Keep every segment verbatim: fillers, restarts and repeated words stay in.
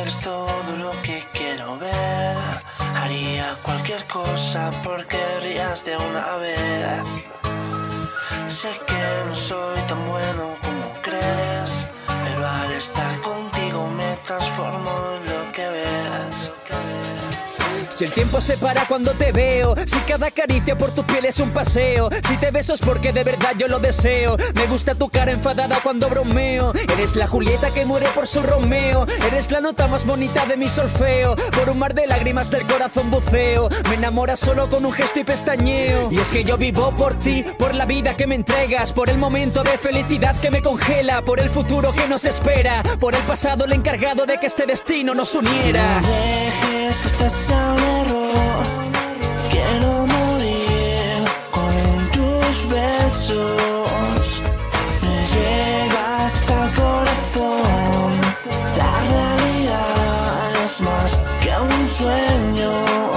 eres todo lo que quiero ver. Haría cualquier cosa porque rías de una vez. Sé que no soy tan bueno como crees, pero al estar contigo me transformo en lo que ves. Si el tiempo se para cuando te veo, si cada caricia por tu piel es un paseo, si te beso es porque de verdad yo lo deseo. Me gusta tu cara enfadada cuando bromeo. Eres la Julieta que muere por su Romeo. Eres la nota más bonita de mi solfeo. Por un mar de lágrimas del corazón buceo. Me enamoras solo con un gesto y pestañeo. Y es que yo vivo por ti, por la vida que me entregas, por el momento de felicidad que me congela, por el futuro que nos espera, por el pasado el encargado de que este destino nos uniera. No dejes que esto sea un error. Quiero morir con tus besos. Me llega hasta el corazón. La realidad es más que un sueño.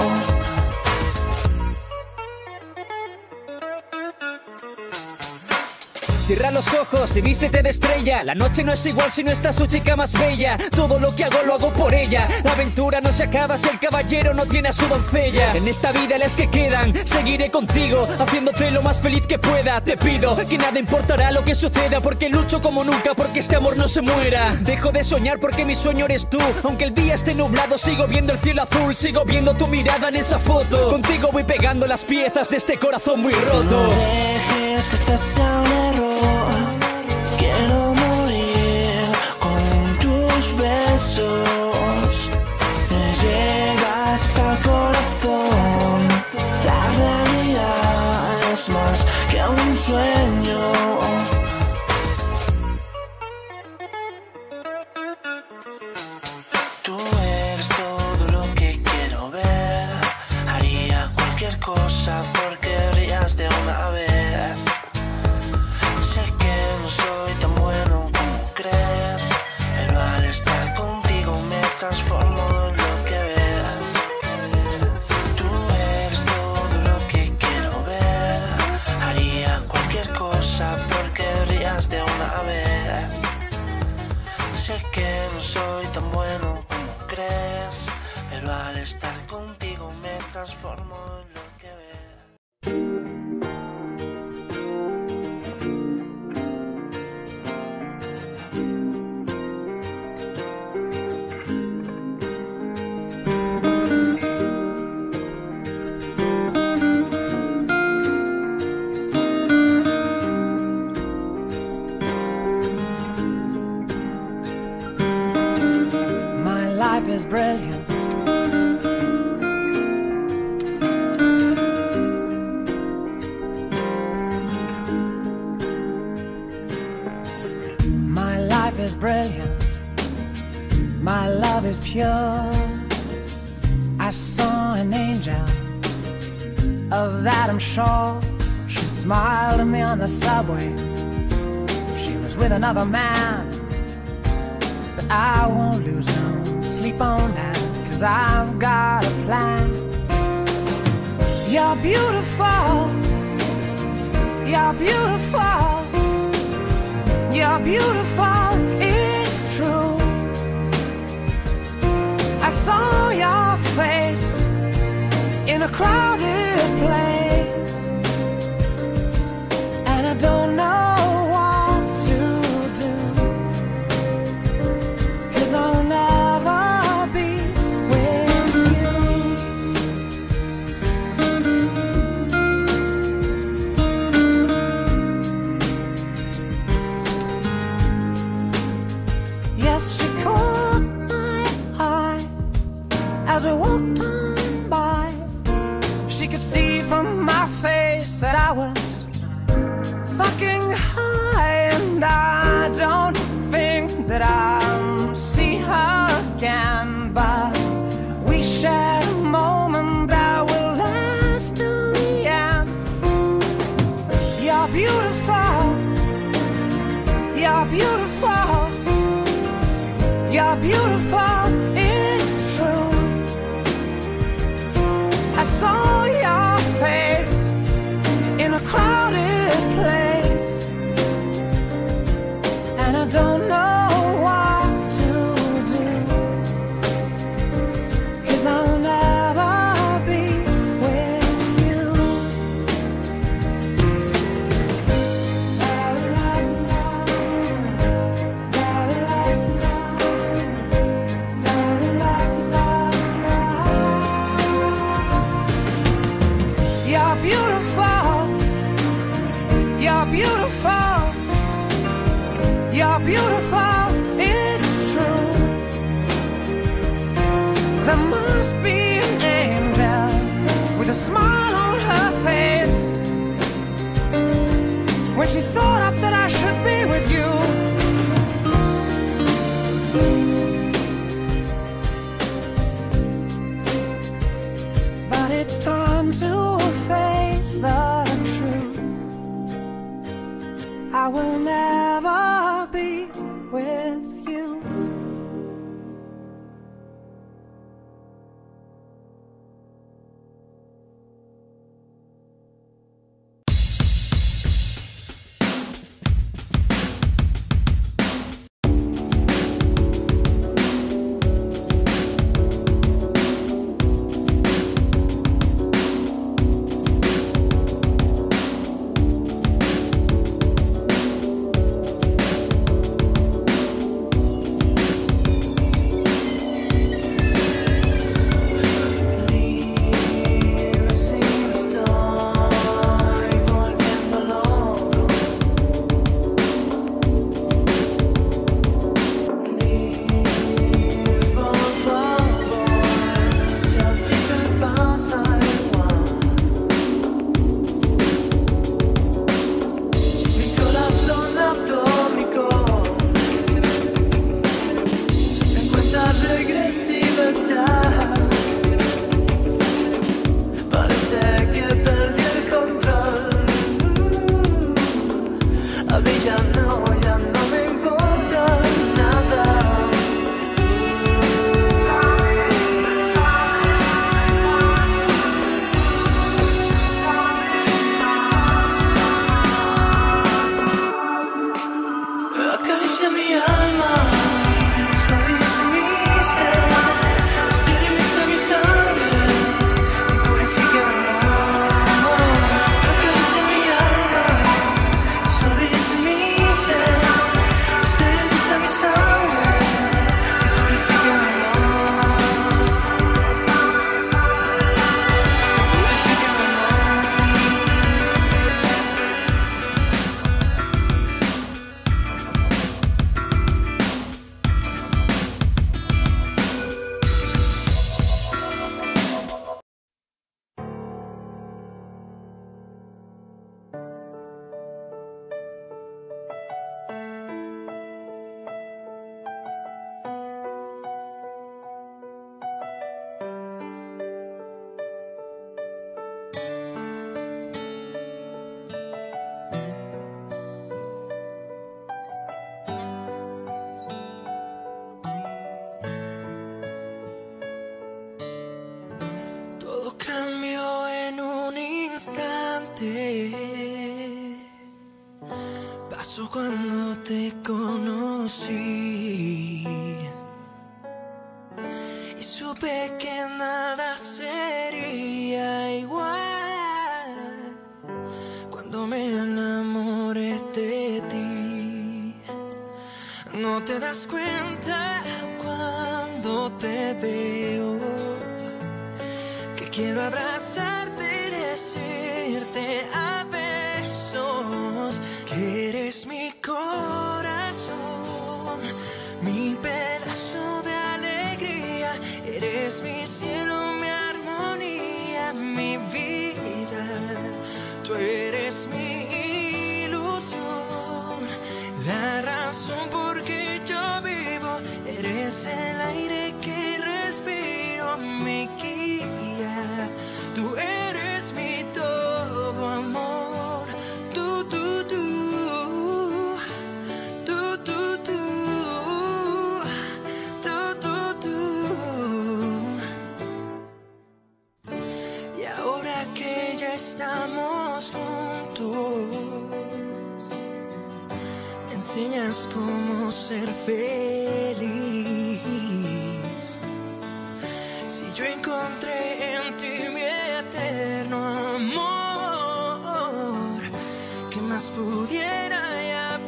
Cierra los ojos y vístete de estrella. La noche no es igual si no está su chica más bella. Todo lo que hago lo hago por ella. La aventura no se acaba si el caballero no tiene a su doncella. En esta vida las que quedan, seguiré contigo, haciéndote lo más feliz que pueda. Te pido que nada importará lo que suceda, porque lucho como nunca porque este amor no se muera. Dejo de soñar porque mi sueño eres tú. Aunque el día esté nublado sigo viendo el cielo azul. Sigo viendo tu mirada en esa foto. Contigo voy pegando las piezas de este corazón muy roto. No dejes que esto sea un error. Quiero morir con tus besos. Me llega hasta el corazón. La realidad es más que un sueño. Tú eres todo lo que quiero ver. Haría cualquier cosa porque rías de una vez. Sé que no soy tan bueno como crees, pero al estar contigo me transformo en lo que ves. Tú eres todo lo que quiero ver. Haría cualquier cosa porque rías de una vez. Sé que no soy tan bueno como crees, pero al estar contigo me transformo en lo que ves. Life is brilliant. My life is brilliant. My love is pure. I saw an angel, of that I'm sure. She smiled at me on the subway. She was with another man, but I won't lose no sleep on that, 'cause I've got a plan. You're beautiful. You're beautiful. You're beautiful. It's true. I saw your face in a crowded place, and I don't know what to do, 'cause I'll never be with you. Yes, she caught my eye as we walked on by. She could see from my face that I was fucking high, and I don't think that I'll see her again, but we shared a moment that will last till the end. You're beautiful. You're beautiful. You're beautiful. It's true. I saw your face in a crowded place, and I don't know what to do, I will never be with you. Cambió en un instante. Pasó cuando te conocí y supe que nada sería igual cuando me enamoré de ti. No te das cuenta cuando te veo que quiero abrazarte y decirte a besos que eres mi corazón, mi pedazo de alegría, eres mi cielo, mi armonía, mi vida. Tú eres mi ilusión, la razón por que yo vivo, eres el aire que respiro, mi guía. Tú eres mi todo, amor. Tú, tú, tú. Tú, tú, tú. Tú, tú, tú. Y ahora que ya estamos juntos, me enseñas cómo ser feliz. Si yo encontré en ti mi eterno amor, ¿qué más pudiera ya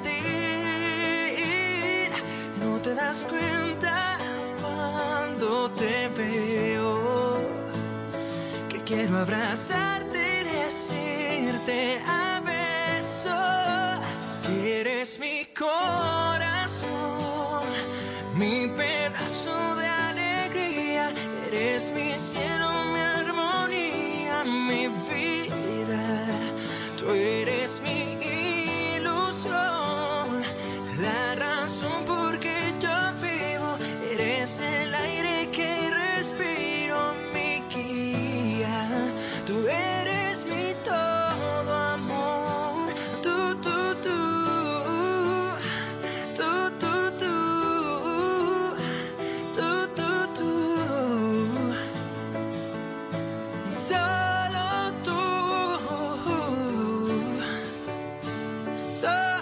pedir? No te das cuenta cuando te veo que quiero abrazarte y decirte a besos que eres mi corazón, mi pedazo de alegría, eres mi cielo, mi armonía, mi vida. Tú eres mi ilusión, la razón por que yo vivo, eres el aire que respiro, mi guía. Tú eres mi todo, amor. Tú, tú, tú. So